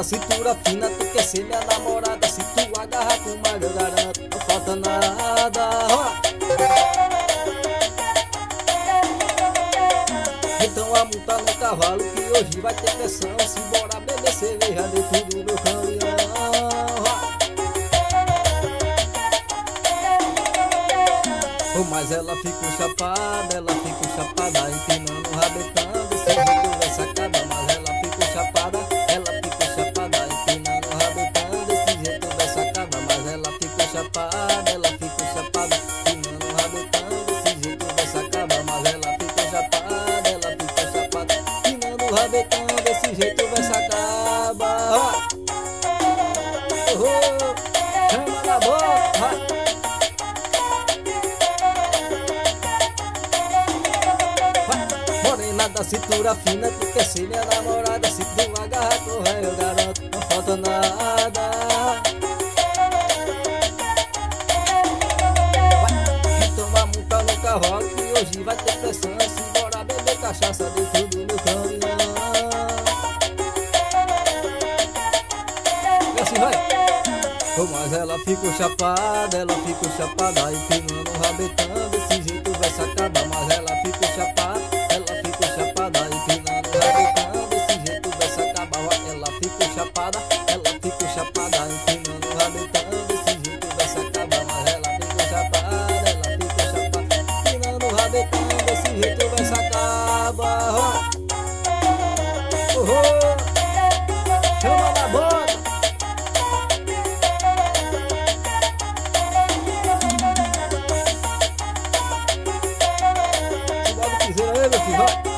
cintura fina, tu quer ser minha namorada. Se tu agarrar com mais eu garanto, não falta nada. Então a multa no cavalo que hoje vai ter pressão. Simbora beber cerveja dentro do meu caminhão. Mas ela ficou chapada, empinando o rabetão. Desse jeito vai sacada. Mas ela ficou chapada, empinando o rabetão. Desse jeito vai sacada. Mas ela ficou chapada, empinando o rabetão. Desse jeito vai sacada. Mas ela ficou chapada, empinando o rabetão. Desse jeito vai sacada. Chama na boca. Da cintura fina, tu quer ser minha namorada. Se tu agarrar com ré, eu garanto, não falta nada. Vai tomar multa no cavalo que hoje vai ter pressão. Simbora beber cachaça dentro do meu caminhão. E assim vai. Mas ela ficou chapada, empinando o rabetão. Desse jeito vai sacada. Mas ela ficou chapada, empinando o rabetão. Desse jeito vai se acabar. Ela ficou chapada, empinando o rabetão. Desse jeito vai se acabar. Mas ela ficou chapada, empinando o rabetão. Desse jeito vai se acabar. Chama na boca. Se bota o piseiro aí, meu filho, vai.